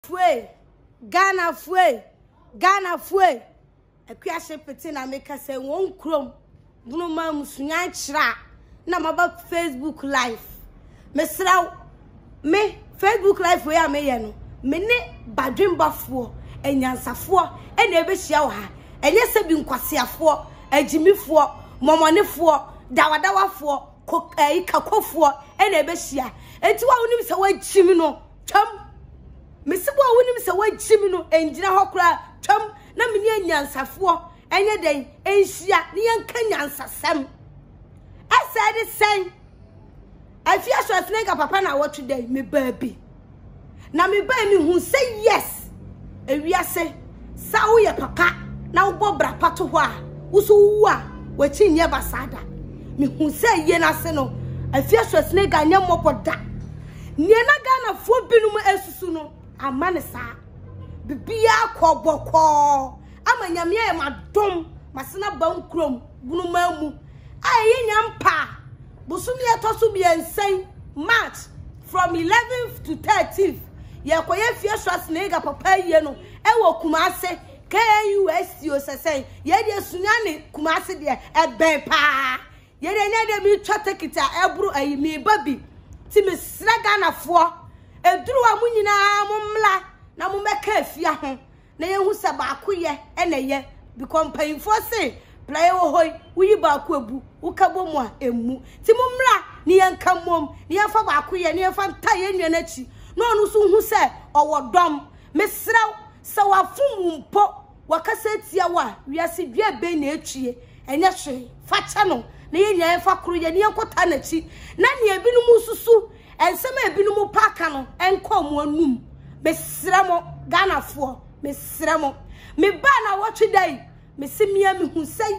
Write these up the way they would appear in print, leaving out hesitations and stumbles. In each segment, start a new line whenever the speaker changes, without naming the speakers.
Fue, Ghana fue, Ghana fue. Akua shepete na make say won krom. Bunu ma musunya chira na maba Facebook live. Mesra me Facebook live we ameye no. Me ne badwembafo, enyansafo, ene ebehia wo ha. Enye se bi nkwasiafo, agimifo, momonefo, dawadawafo, kakofo, ene ebehia. Enti wa wonim se wa gimi no, twam Mesibo wonim se wagimi no enjina hokra twam na menye nyansafo enye den enhia ne yanka nyansasam asade sen Afia Schwar papa na what today me baby na me ba mi hu say yes ewiase sa wo ye papa na wo bobra pato ho a wo so wu a wachi nye basada me hu say ye na se no Afia Schwar nye mopoda nie na Ghana fo binum esusu no amanesa bibia koboko amanyame e madom masena bankrom bunumamu aye nyampa busumi etoso biensen March from 11th to 13th ye koye Afia Schwar papa ye no e wo Kumase KUST osesen ye de sunyane Kumase de eben pa ye de nya de mi twatekita ebru ayi mi babi ti me sra Ghana fo eduru wa munyina mumla na mumeka Afia ho na ye hu se ba akoye eneye because painfo say play wo hoy wuyi ba ko abu ukabo mu a emu ti mumla ni yanka mom ni yafa ba akoye ni yafa nta ye nua nachi no onu so hu se owodom mesraw se wafum mpo wakasa tia wa wiase dua be na etwie enye hwe facha no na ye nya yafa koro ye ni yankota nachi na ne ebinu mususu ensema ebinu paka no enko mo anum mesramo Ghana fo mesramo me ba na watch day me simia me hu say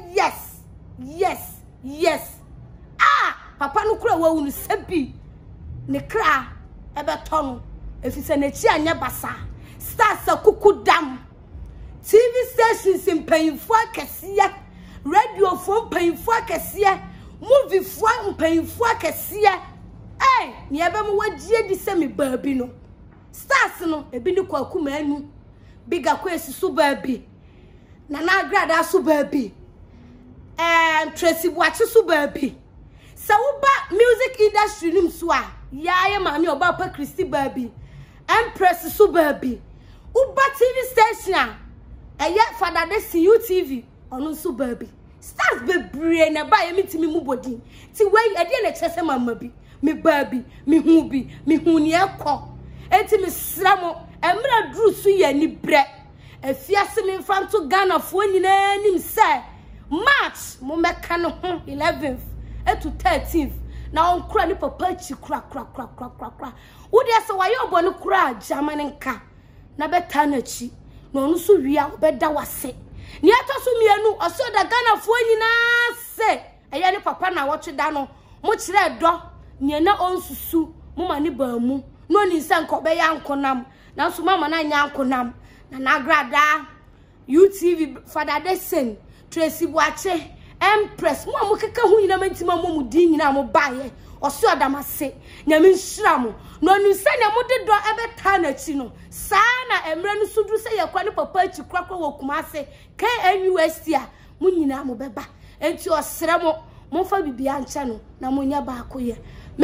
yes papa no kura wawu no sabi ne kra ebeto no efise na chi anya basa stars akukudam TV stations mpanyfo akese radio fo mpanyfo akese movie fo mpanyfo akese ni ebe mo wagie di se me baabi no stars no ebi ni kwaku manu biga kwa esisu baabi na agrada su baabi Tracy Buachi su baabi sa wo ba music industry nim so a yaaye maami oba pa Christy baabi Empress su baabi uba TV station eye Father Desi UTV onu su baabi stars bebre na ba ye mitimi mu bodin ti wey ade na chese mama bi me baby me hu bi me hu ne ekọ enti me sramo emra dru su ye ni bre Afia se me mfanto Ghana fo nyina nim se March mo meka no ho 11th to 13th na on kura ni papa chi kura wo de se waye obo ne kura Germany nka na beta na chi na onu so wia obeda wase ni atoso mienu oso da Ghana fo nyina se eye ni papa na wo tweda no mo kire do nyena onsusu muma ni baamu no ni sanko be yankonam na so mama na nyankonam na agrada UTV Father Desen Tracy Buachi Empress mo amukeka hu nyina mantima mo mudi nyina mo baye oso adamase nyame nhira mo no ni se ne mo de do ebeta na chi no saa na emre no sudru se yakwa ni papa chi krakra wo Kumase KUST a mo nyina mo beba enti osere mo fa bibia nche no na mo nya ba akoye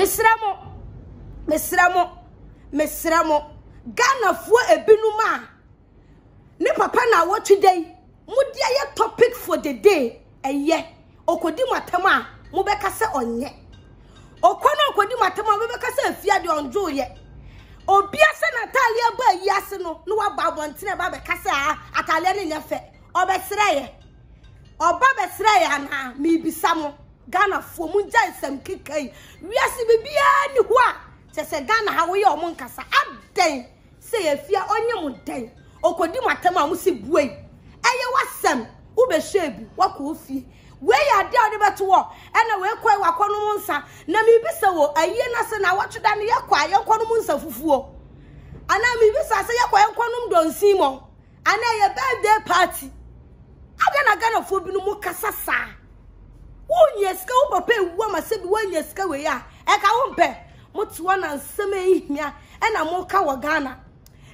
mesramo Ghana fo ebinuma ne papa na what today mudi aye topic for the day eye okodi matama mo beka se onye okono okodi matama mo beka se Afia de onjo ye obi ase Natalia ba yi ase no wa ba bontene ba beka se Atalia ne nyefe obesre ye oba besre ye na mi bisamo Ghana fo mu jansam kikai wiase bibia ni ho a se Ghana ha wo ye omo nkasa aden se Afia onye mu den okodi matama mu si buei eye wasam wo be shebi wako ofie we ya de ode beto wo ena we kwai wakono nsa na mi bisa wo aye na se na watweda ne yakwa yenkono mu nsa fufuo ana mi bisa se yakwa yenkono donsimo ana ye birthday party ade na Ghana fo bi no mu kasa sa Wonyeska wo papa ewu amasebi wonyeska we ya e ka wo mpe motu na nseme ihia e na mo ka wo Ghana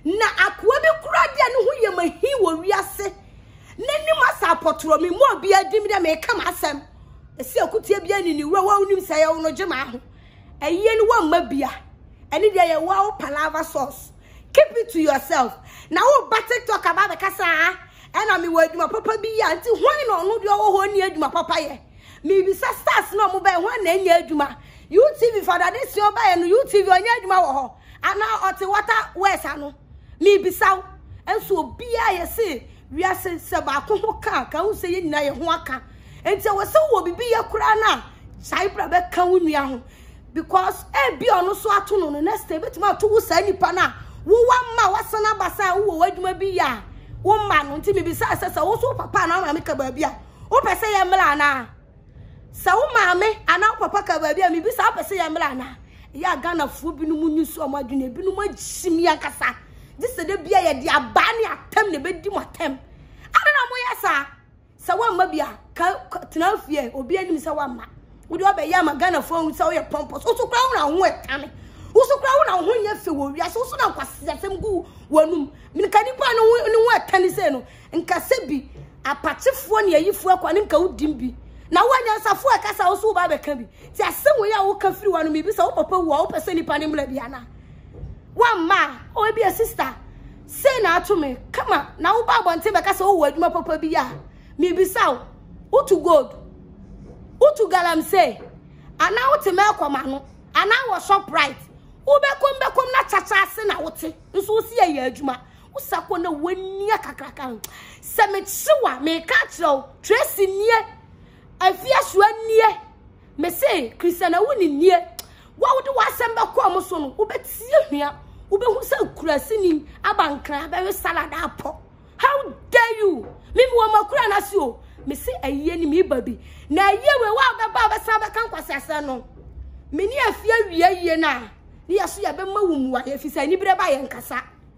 na akwa bi kura dia ne ho ye mahi wo wiase nani masa potoro mi mo bia dim de me ka masem esi akutie bia ni ni wa unim say ye no gema ho eye ni wa mabia eni dia ye wa palava sauce. Keep it to yourself. Now what TikTok about the kasa and I mean word my papa be until why no do ho near my papa ye. Me be stars no mo by one na nya aduma. You TV for that this your buy and you TV on nya aduma wo ho. Ana oti water west ano. Me be saw and so bia ye say we are say ba ko ho ka ka hu say ye nyina ye ho aka. Enti we say wo bibi ye kura na sai bra be ka wo nua ho because e bi ono so ato no next time betima to wo sa nipa na wo wamma wasana basa wo wadwuma bi ya wo ma no nti me bi sa sesa wo so papa na ma me ka ba bia wo pese ye mla na sa wo ma me ana papa ka ba bia me bi sa pese ye mla na ya Ghana fu bi no munyu so amadwuna bi no magimi akasa this de bia ye de aba ne atem ne bedi mo atem ana na mo yesa sa wo ma bia ka tena fie obi anim sa wo ma wo de oba ya ma Ghana fu sa wo ye pompos wo so kra wo na ho etame usu kwa una ho nya fe wo wiase usu na kwasesem gu wanum minka nipa no wo atani se no nka se bi apatefo ne ayifo akwa ne nka udim bi na wanya nsafo akasa usu ba beka bi ti asem wo ya wo ka firi wanum bi sa wo papa wo pese nipa ne mla bia na wa ma o bi a sister say na to me kama na wo ba bonte beka sa wo aduma papa bi ya me bi sa wo to god wo to galam say ana wo te me akoma no ana wo shop right bekom na chacha ase na wote nso osi ye adwuma usako na wani akakraka se me chiwa me ka kiro Tracy nie Afia Schwar nie me say Christiana woni nie wa wode wasem bekom so no ubetie hua ubehu se kurasi ni abankran be salad apo. How dare you me wo makura na si o me say aye ni me babi na aye we wa be ba be sa be kan kwase ase no me ni Afia wiye na ni yaso ya be mawumu ya fisa ni bre ba ye nkasa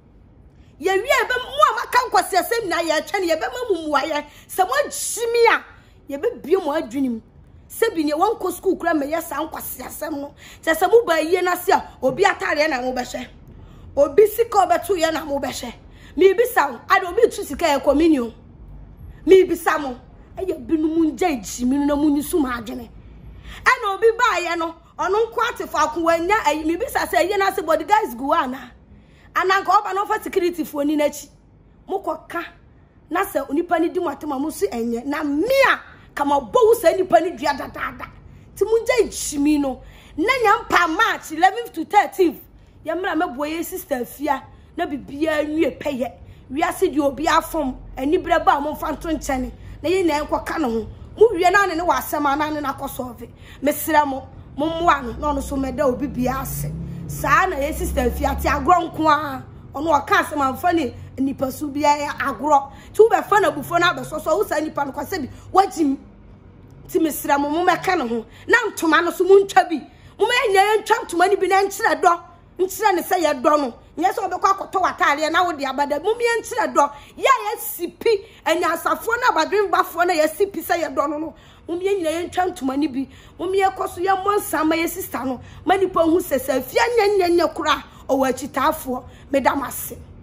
ye wie be mo amaka nkwase asem na ye twa ne ye be mamumu ya se mo jimi a ye be bie mo adwunim se bi ne won ko school kura me ye sa nkwase asem no se mo ba ye na se a obi atare na mo be hwe obi sika obeto ye na mo be hwe me bi sa ade obi tu sika ye communion me bi sa mo eye binu mu nja jimi no mu nisu ma adwene ana obi ba ye no ono nkwate fa ko wanya ayi me bi sa ye na se body guys go ana ananka oba no fa security fo ni na chi mokoka na se onipa ni di matema mo su enye na mia kama bowu se nipa ni dua dadada ti munja jimi no na nyampa March 11th to 13th ye mra meboye sister Afia na bibia nwie peye wiase di obi afom ani bre ba mo fa nto nchene na ye na enkoka no ho mu wie na ne wa asema na ne na kosolve mesira mo momoa no no so meda obi bia ase saa na ye sister Afia ti agro nko a ono aka ase manfa ni nipa su bia ya agro ti wo be fa na bufo na abesoso wo sa nipa no kwase bi wajim ti mesira mo meka no ho na ntoma no so mu ntwa bi mo me nya ntwa ntoma ni bi na nkyira do nkyira ne se ye do no nye so obekwa akoto watare na wo de abada mo me nkyira do ya sipi enya asafo na abadwen bafo na ya sipi se ye do no no mo me nya ntwa ntoma ni bi mo me ekoso ye monsa ma ye sister no manipa hu sesa Afia nya kura o wa chitafo medamase.